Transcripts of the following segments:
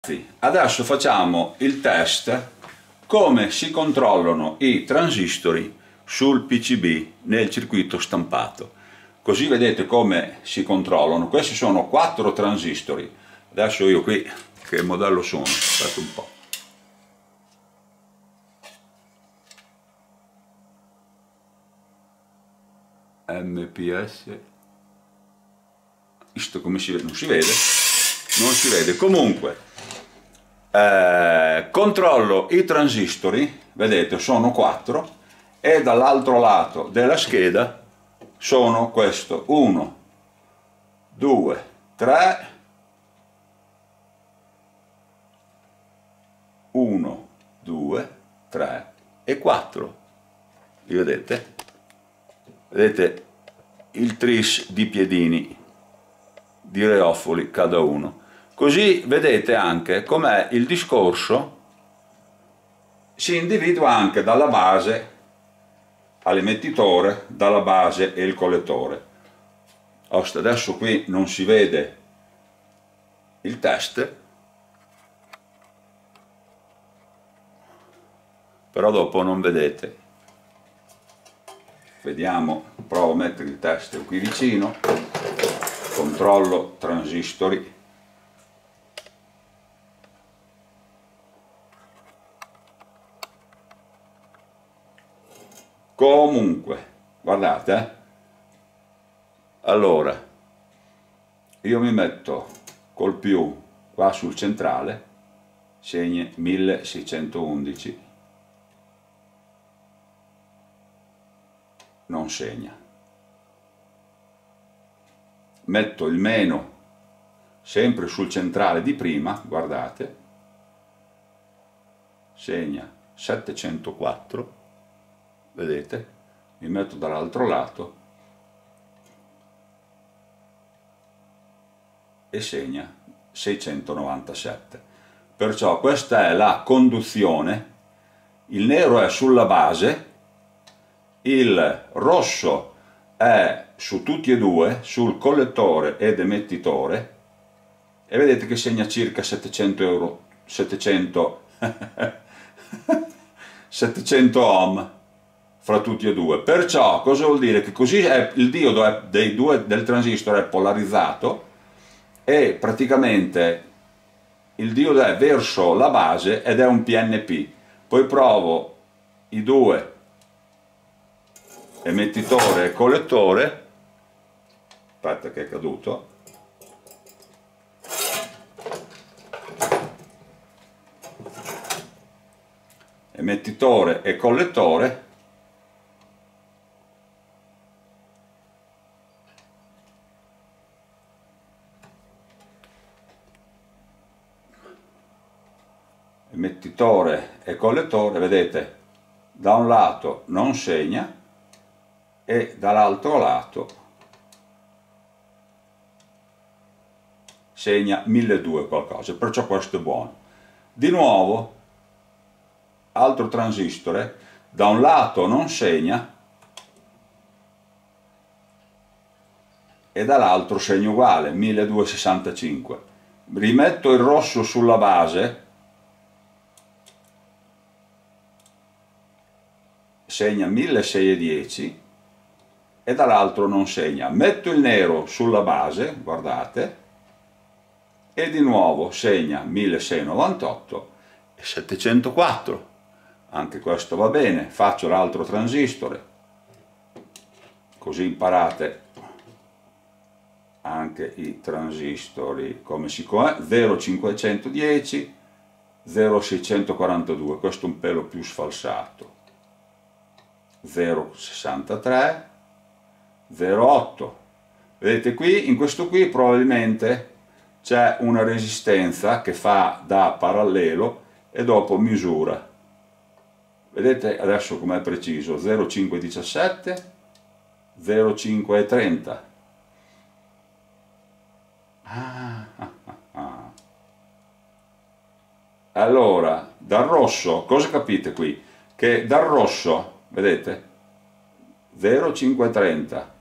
Adesso facciamo il test come si controllano i transistori sul PCB nel circuito stampato, così vedete come si controllano. Questi sono 4 transistori. Adesso io qui che modello sono? Aspetta un po'. MPS, visto come si vede, non si vede, comunque controllo i transistori, vedete sono 4 e dall'altro lato della scheda sono questo 1 2 3 1 2 3 e 4. Li vedete? Vedete il tris di piedini di reofoli cada uno. Così vedete anche com'è il discorso, si individua anche dalla base all'emettitore, dalla base e il collettore. Adesso qui non si vede il test, però dopo non vedete. Vediamo, provo a mettere il test qui vicino, controllo transistori. Comunque, guardate, allora, io mi metto col più qua sul centrale, segna 1611, non segna. Metto il meno sempre sul centrale di prima, guardate, segna 704, vedete, mi metto dall'altro lato e segna 697. Perciò questa è la conduzione, il nero è sulla base, il rosso è su tutti e due, sul collettore ed emettitore, e vedete che segna circa 700 euro, 700 ohm fra tutti e due. Perciò cosa vuol dire? Che così il diodo del transistor è polarizzato e praticamente il diodo è verso la base ed è un PNP. Poi provo i due, emettitore e collettore, aspetta che è caduto, emettitore e collettore, emettitore e collettore, vedete, da un lato non segna e dall'altro lato segna 1200 qualcosa, perciò questo è buono. Di nuovo, altro transistore, da un lato non segna e dall'altro segna uguale, 1265. Rimetto il rosso sulla base, segna 1610 e dall'altro non segna. Metto il nero sulla base, guardate, e di nuovo segna 1698 e 704. Anche questo va bene. Faccio l'altro transistore, così imparate anche i transistori come si è. 0510, 0642, questo un pelo più sfalsato, 063, 08. Vedete qui, in questo qui probabilmente c'è una resistenza che fa da parallelo e dopo misura. Vedete adesso com'è preciso, 0517, 0530. Allora, dal rosso, cosa capite qui? Che dal rosso, vedete, 0530,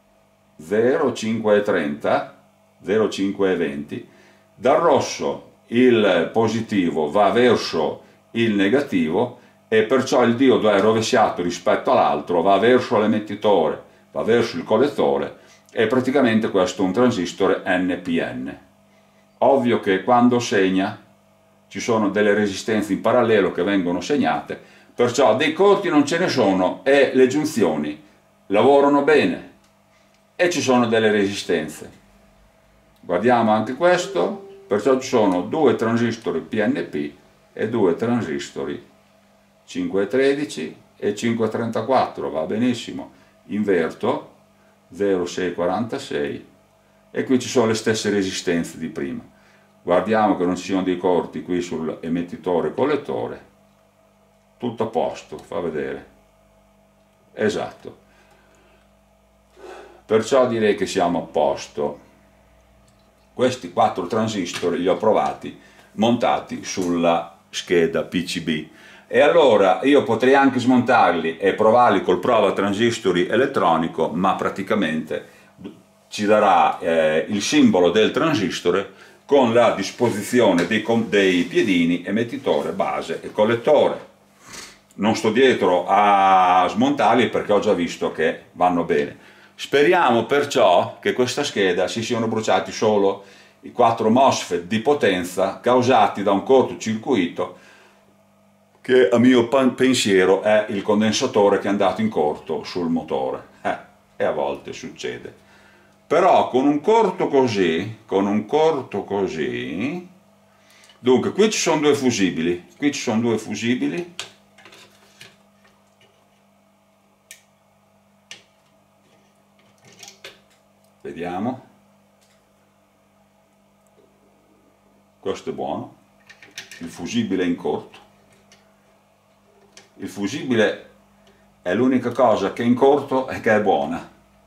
0530, 0520, dal rosso il positivo va verso il negativo e perciò il diodo è rovesciato rispetto all'altro, va verso l'emettitore, va verso il collettore e praticamente questo è un transistor NPN. Ovvio che quando segna ci sono delle resistenze in parallelo che vengono segnate, perciò dei corti non ce ne sono e le giunzioni lavorano bene e ci sono delle resistenze. Guardiamo anche questo, perciò ci sono due transistori PNP e due transistori 513 e 534, va benissimo, inverto 0646 e qui ci sono le stesse resistenze di prima. Guardiamo che non ci siano dei corti qui sull'emettitore e collettore, tutto a posto, fa vedere, esatto, perciò direi che siamo a posto. Questi 4 transistor li ho provati montati sulla scheda PCB e allora io potrei anche smontarli e provarli col prova transistori elettronico, ma praticamente ci darà il simbolo del transistor con la disposizione dei piedini emettitore, base e collettore. Non sto dietro a smontarli perché ho già visto che vanno bene. Speriamo perciò che questa scheda si siano bruciati solo i 4 MOSFET di potenza causati da un cortocircuito che a mio pensiero è il condensatore che è andato in corto sul motore. E a volte succede. Però con un corto così, dunque qui ci sono due fusibili, vediamo, questo è buono, il fusibile è in corto, il fusibile è l'unica cosa che è in corto e che è buona.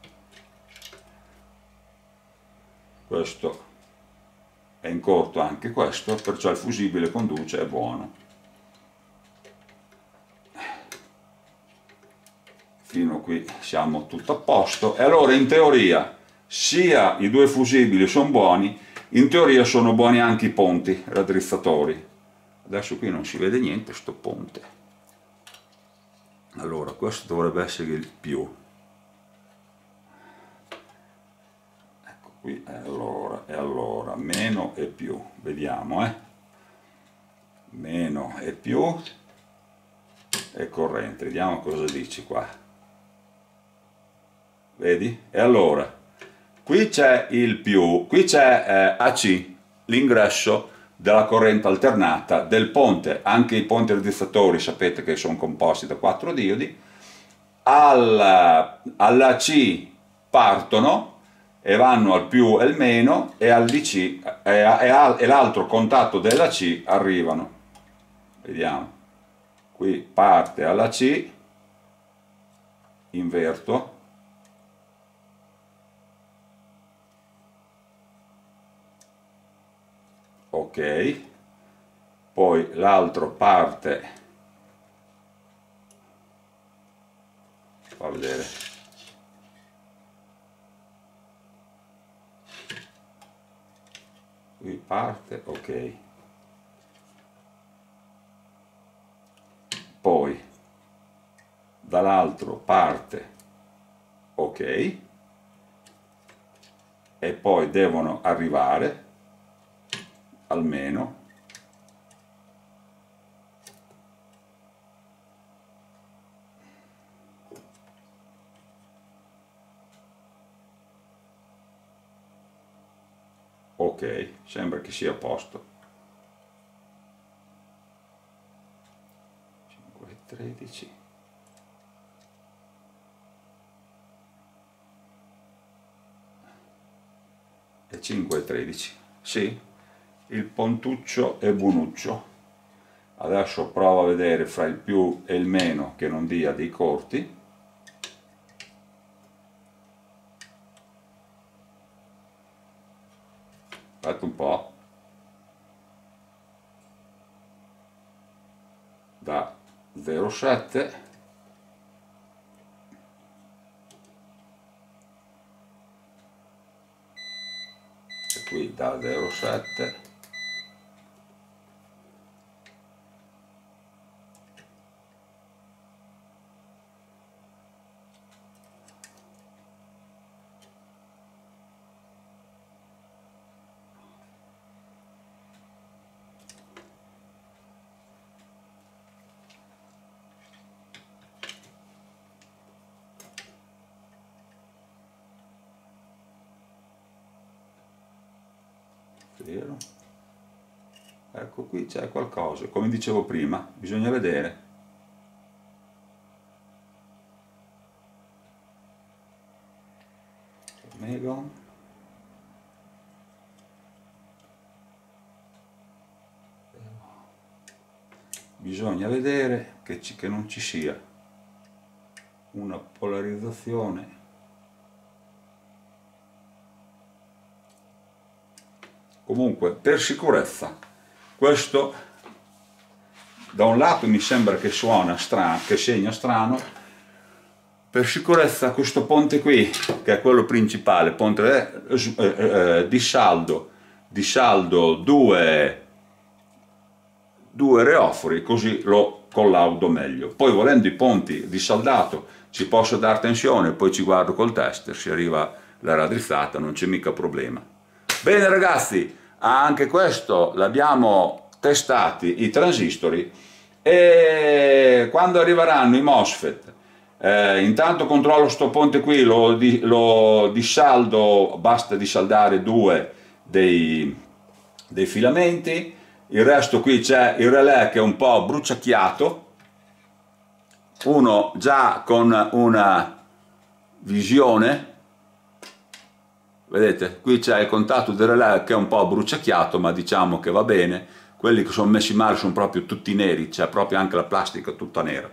Questo è in corto anche questo, perciò il fusibile conduce, è buono. Fino a qui siamo tutto a posto. E allora in teoria sia i due fusibili sono buoni, in teoria sono buoni anche i ponti raddrizzatori. Adesso qui non si vede niente sto ponte. Allora questo dovrebbe essere il più. Qui e allora meno e più, vediamo, meno e più e corrente, vediamo cosa dici qua, vedi? E allora qui c'è il più, qui c'è AC, l'ingresso della corrente alternata del ponte. Anche i ponti raddrizzatori sapete che sono composti da 4 diodi, all'AC partono e vanno al più e al meno e al DC e l'altro contatto della C arrivano. Vediamo, qui parte alla C, inverto, ok, poi l'altro parte, fa vedere, qui parte, ok, poi dall'altro parte, ok, e poi devono arrivare almeno ok, sembra che sia a posto. 5,13 e 5,13, sì, il pontuccio è buonuccio. Adesso provo a vedere fra il più e il meno che non dia dei corti. Aspetta un po', da 0,7 e qui da 0,7 vero? Ecco, qui c'è qualcosa, come dicevo prima, bisogna vedere. Megon. Bisogna vedere che non ci sia una polarizzazione. Comunque, per sicurezza, questo da un lato mi sembra che suona strano, che segna strano. Per sicurezza questo ponte qui, che è quello principale, ponte di saldo due reofori, così lo collaudo meglio. Poi volendo i ponti di saldato ci posso dare tensione, poi ci guardo col tester, si arriva la raddrizzata, non c'è mica problema. Bene ragazzi, anche questo l'abbiamo testati, i transistori, e quando arriveranno i MOSFET, intanto controllo sto ponte qui, lo disaldo, basta disaldare due dei filamenti. Il resto, qui c'è il relè che è un po' bruciacchiato, uno già con una visione, vedete, qui c'è il contatto del relè che è un po' bruciacchiato, ma diciamo che va bene. Quelli che sono messi male sono proprio tutti neri, c'è proprio anche la plastica tutta nera.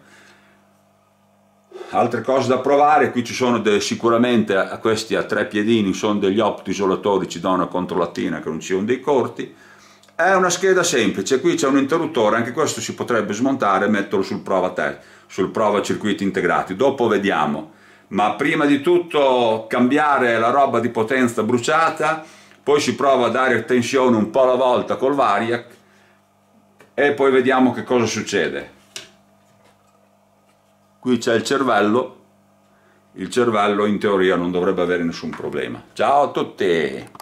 Altre cose da provare, qui ci sono sicuramente questi a 3 piedini, sono degli optoisolatori, ci danno una controllatina che non ci sono dei corti. È una scheda semplice, qui c'è un interruttore, anche questo si potrebbe smontare e metterlo sul prova circuiti integrati, dopo vediamo. Ma prima di tutto cambiare la roba di potenza bruciata, poi si prova a dare tensione un po' alla volta col variac e poi vediamo che cosa succede. Qui c'è il cervello in teoria non dovrebbe avere nessun problema. Ciao a tutti!